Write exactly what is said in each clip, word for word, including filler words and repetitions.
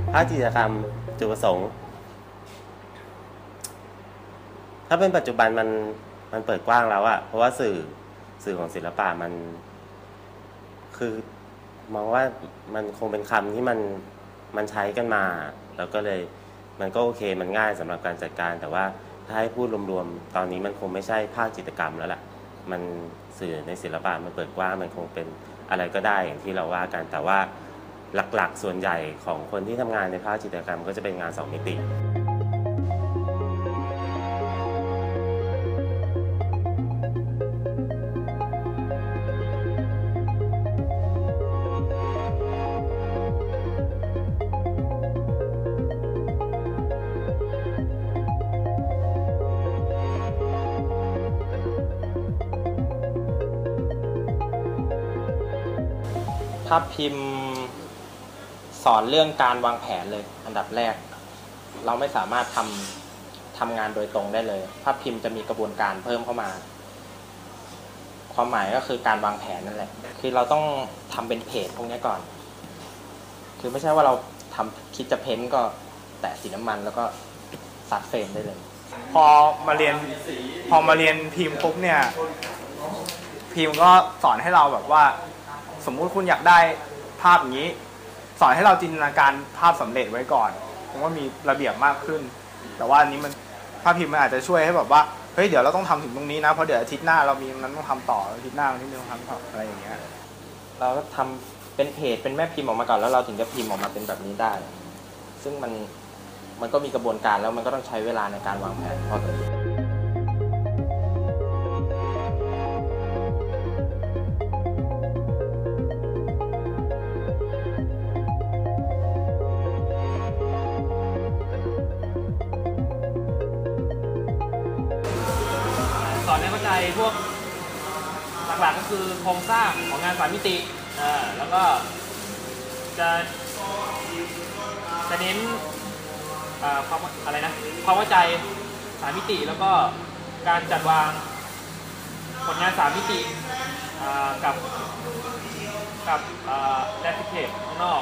ภาคจิตรกรรมจุดประสงค์ถ้าเป็นปัจจุบันมันมันเปิดกว้างแล้วอะเพราะว่าสื่อสื่อของศิลปะมันคือมองว่ามันคงเป็นคำที่มันมันใช้กันมาแล้วก็เลยมันก็โอเคมันง่ายสำหรับการจัดการแต่ว่าถ้าให้พูดรวมๆตอนนี้มันคงไม่ใช่ภาคจิตรกรรมแล้วล่ะมันสื่อในศิลปะมันเปิดกว้างมันคงเป็นอะไรก็ได้อย่างที่เราว่ากันแต่ว่าหลักๆส่วนใหญ่ของคนที่ทำงานในภาคจิตรกรรมก็จะเป็นงานสองมิติภาพพิมพ์สอนเรื่องการวางแผนเลยอันดับแรกเราไม่สามารถทำทำงานโดยตรงได้เลยภาพพิมพ์จะมีกระบวนการเพิ่มเข้ามาความหมายก็คือการวางแผนนั่นแหละคือเราต้องทำเป็นเพจพวกนี้ก่อนคือไม่ใช่ว่าเราทำคิดจะเพ้นก็แตะสีน้ำมันแล้วก็ซัดเฟรมได้เลยพอมาเรียนพอมาเรียนพิมพ์ปุ๊บเนี่ยพิมพ์ก็สอนให้เราแบบว่าสมมุติคุณอยากได้ภาพอย่างนี้สอนให้เราจินตนาการภาพสำเร็จไว้ก่อนผมว่ามีระเบียบมากขึ้นแต่ว่าอันนี้มันภาพพิมพ์มันอาจจะช่วยให้แบบว่าเฮ้ยเดี๋ยวเราต้องทำถึงตรงนี้นะเพราะเดี๋ยวอาทิตย์หน้าเรามีนั้นต้องทำต่ออาทิตย์หน้าที่ต้องทำต่ออะไรอย่างเงี้ยเราก็ทำเป็นเพจเป็นแม่พิมพ์ออกมาก่อนแล้วเราถึงจะพิมพ์ออกมาเป็นแบบนี้ได้ซึ่งมันมันก็มีกระบวนการแล้วมันก็ต้องใช้เวลาในการวางแผนพอสมควรสอนให้เข้าใจพวกหลักๆก็คือโครงสร้างของงานสามมิติอ่าแล้วก็จะจะเน้นความอะไรนะความเข้าใจสามมิติแล้วก็การจัดวางผลงานสามมิติกับกับแลนด์สเคปข้างนอก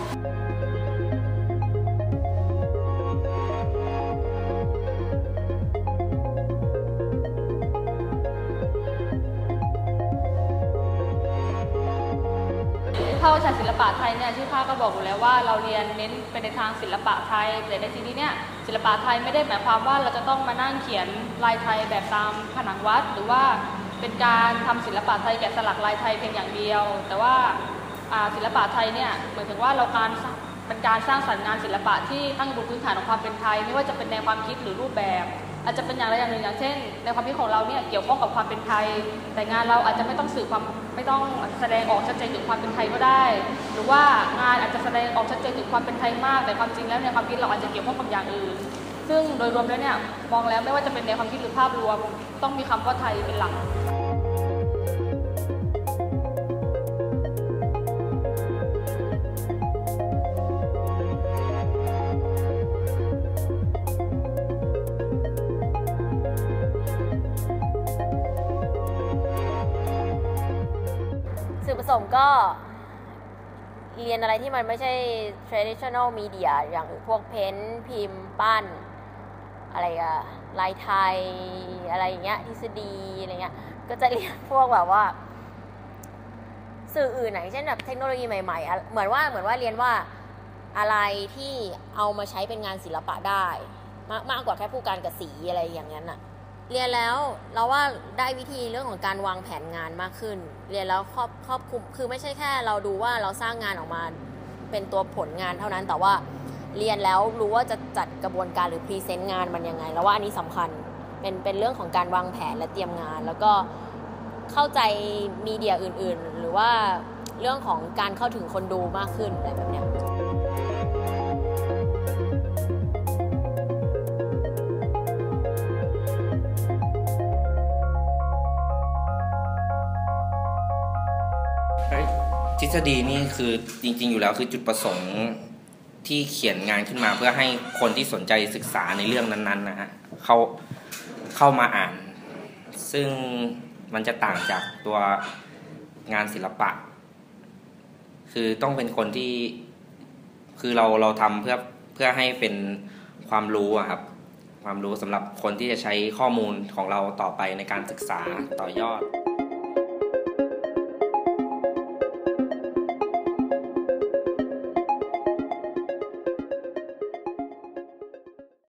ภาควิชาศิลปะไทยเนี่ยชื่อภาคก็บอกอยู่แล้วว่าเราเรียนเน้นไปในทางศิลปะไทยแต่ในทีนี้เนี่ยศิลปะไทยไม่ได้หมายความว่าเราจะต้องมานั่งเขียนลายไทยแบบตามผนังวัดหรือว่าเป็นการทำศิลปะไทยแกะสลักลายไทยเพียงอย่างเดียวแต่ว่าศิลปะไทยเนี่ยเหมือนถึงว่าเราการเป็นการสร้างสรรค์งานศิลปะที่ตั้งอยู่บนพื้นฐานของความเป็นไทยไม่ว่าจะเป็นแนวความคิดหรือรูปแบบอาจจะเป็นอย่างไรอย่างหนึ่งอย่างเช่นในความคิดของเราเนี่ยเกี่ยวข้องกับความเป็นไทยแต่งานเราอาจจะไม่ต้องสื่อความไม่ต้องแสดงออกชัดเจนถึงความเป็นไทยก็ได้หรือว่างานอาจจะแสดงออกชัดเจนถึงความเป็นไทยมากแต่ความจริงแล้วในความคิดเราอาจจะเกี่ยวข้องกับอย่างอื่นซึ่งโดยรวมแล้วเนี่ยมองแล้วไม่ว่าจะเป็นในความคิดหรือภาพรวมต้องมีคำว่าไทยเป็นหลักจุดประสงค์ก็เรียนอะไรที่มันไม่ใช่ traditional media อย่างพวกเพ้นพิมพ์ปั้นอะไรอะลายไทยอะไรอย่างเงี้ยทฤษฎีอะไรเงี้ยก็จะเรียนพวกแบบว่าสื่ออื่นไหนเช่นแบบเทคโนโลยีใหม่ๆเหมือนว่าเหมือนว่าเรียนว่าอะไรที่เอามาใช้เป็นงานศิลปะได้มากมากกว่าแค่ผู้การกับสีอะไรอย่างนั้นอะเรียนแล้วเราว่าได้วิธีเรื่องของการวางแผนงานมากขึ้นเรียนแล้วครอบครอบคลุมคือไม่ใช่แค่เราดูว่าเราสร้างงานออกมาเป็นตัวผลงานเท่านั้นแต่ว่าเรียนแล้วรู้ว่าจะจัดกระบวนการหรือพรีเซนต์งานมันยังไงแล้วว่าอันนี้สำคัญเป็นเป็นเรื่องของการวางแผนและเตรียมงานแล้วก็เข้าใจมีเดียอื่นๆหรือว่าเรื่องของการเข้าถึงคนดูมากขึ้นอะไรแบบนี้ทฤษฎีนี่คือจริงๆอยู่แล้วคือจุดประสงค์ที่เขียนงานขึ้นมาเพื่อให้คนที่สนใจศึกษาในเรื่องนั้นๆนะฮะเขาเข้ามาอ่านซึ่งมันจะต่างจากตัวงานศิลปะคือต้องเป็นคนที่คือเราเราทำเพื่อเพื่อให้เป็นความรู้อะครับความรู้สำหรับคนที่จะใช้ข้อมูลของเราต่อไปในการศึกษาต่อยอด